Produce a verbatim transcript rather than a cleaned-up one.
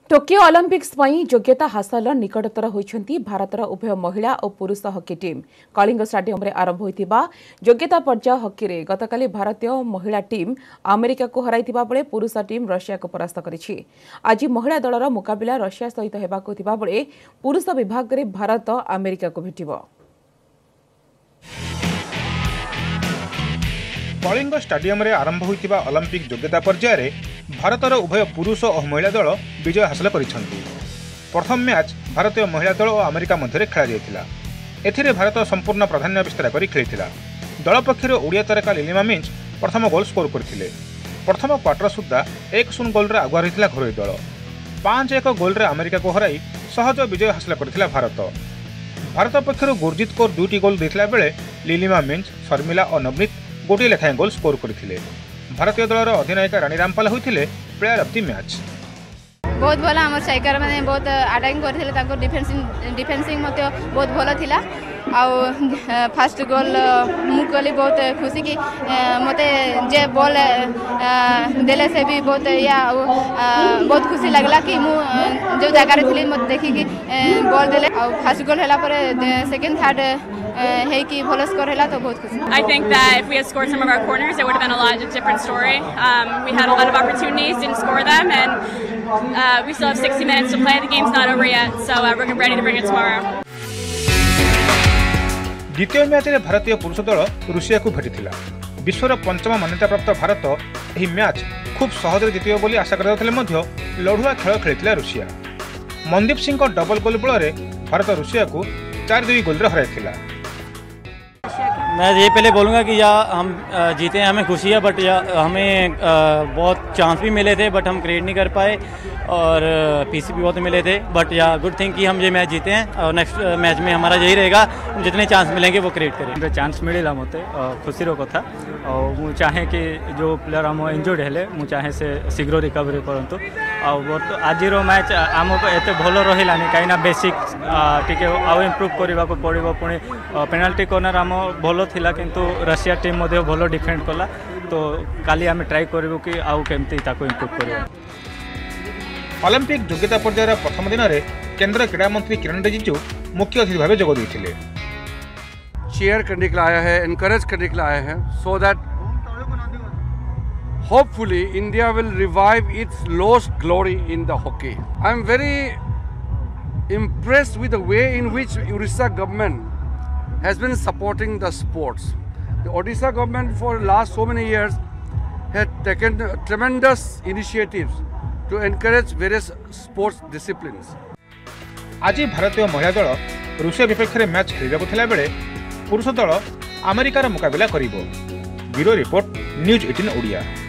Tokyo Olympics योग्यता हासिल निकटतर होती भारतर उभय महिला और पुरुष हॉकी टीम कलिंग स्टेडियम रे आरंभ होता योग्यता पर्याय हॉकी रे गतकाली भारतीय महिला टीम अमेरिका को हराइथिबा बेले पुरुष टीम रशिया को परास्त करिछि। आज महिला दलर मुकाबिला रशिया सहित हेबाकु थिबा बेले पुरुष विभाग रे भारत अमेरिका को भेटिबो। कलिंग स्टेडियम रे आरंभ होइतिबा ओलंपिक योग्यता पर्याय भारतर उभय पुरुष और महिला दल विजय हासिल करिसेंति। प्रथम मैच भारतीय महिला दल और अमेरिका मध्य खेला जाइतिला। एथिरे भारत संपूर्ण प्राधान्य विस्तार करी खेलिथिला। दल पक्षर ओडिया तारका लिलिमा मिंच प्रथम गोल स्कोर करथिले। प्रथम क्वार्टर सुद्धा एक शून्य गोल रे आगुआ रहिथिला घरोई दल। पांच एक गोल रे अमेरिका को हराई सहज विजय हासिल करथिला भारत। भारत पक्षर गुरजीत कौर दुईटी गोल देथिला बेले लिलिमा मिंच, शर्मिला और नवनीत गोटे लेखाएं गोल स्कोर करथिले। भारतीय दलर अधिनायिका रानी रामपाल होइथिले प्लेयर ऑफ द मैच। बहुत भला हमर स्ट्राइकर माने बहुत अटैकिंग करथिले, ताको डिफेंसिंग डिफेंसिंग मते बहुत भला थिला। आउ फर्स्ट गोल मु कली बहुत खुशी की मते जे बॉल देले से भी बहुत या बहुत खुशी लगला कि मु जो जगह रे थिली मते देखि कि बॉल देले। आउ फर्स्ट गोल हैला पर सेकंड थर्ड है कि भलो स्कोर हैला तो बहुत खुशी। I think that if we had scored some of our corners it would have been a lot different story. Um, we had a lot of opportunities, didn't score them, and uh, we still have sixty minutes to play. The game's not over yet, so uh, we're ready to bring it tomorrow. द्वितीय match में भारतीय पुरुष दल रुषिया को भेटिथिला। विश्वर पंचम मान्यता प्राप्त भारत यह मैच खूब सहज जितिबो बोली आशा करथले मध्य लढुआ खेल खेलिथिला Russia. Mandeep Singh double goal बल भारत रुषिया को चार दुई गोल रे हराइथिला। मैं ये पहले बोलूँगा कि या हम जीते हैं, हमें खुशी है, बट या हमें बहुत चांस भी मिले थे बट हम क्रिएट नहीं कर पाए और पीसी भी बहुत मिले थे, बट या गुड थिंग कि हम ये मैच जीते हैं और नेक्स्ट मैच में हमारा यही रहेगा जितने चांस मिलेंगे वो क्रिएट करें। चांस मिला मत खुशी कथा और मुझे चाहे कि जो प्लेयर आम इंजर्ड हेले मु चाहे से शीघ्र रिकवरी करूँ। आज मैच आमको एत भल रहा कहीं बेसिक टी आउ इम्प्रूव करने को पड़ो। पुणी पेनाल्टी कॉर्नर आम भल थिला किंतु रशिया टीम मध्य भल डिफेंड कला, तो काली आम ट्राई करूँ कि आउ केमती ताको इम्प्रूव कर। ओलंपिक योग्यता पर्यायर प्रथम दिन में केंद्र क्रीड़ा मंत्री किरण रिजिजू मुख्य अतिथि भाव जोग देते। चेयर करने के लिए आया है, एनकरेज करने के लिए आया है, so that hopefully India will revive its lost glory in the hockey. I am very impressed with the way in which Odisha government has been supporting the sports. The Odisha government for the last so many years had taken tremendous initiatives to encourage various sports disciplines. आज भारतीय महिला दल Russia विपक्ष में match खेलने थिला बेले पुरुष दल अमेरिकार मुकाबला करिबो। ब्यूरो रिपोर्ट न्यूज अठारह ओडिया।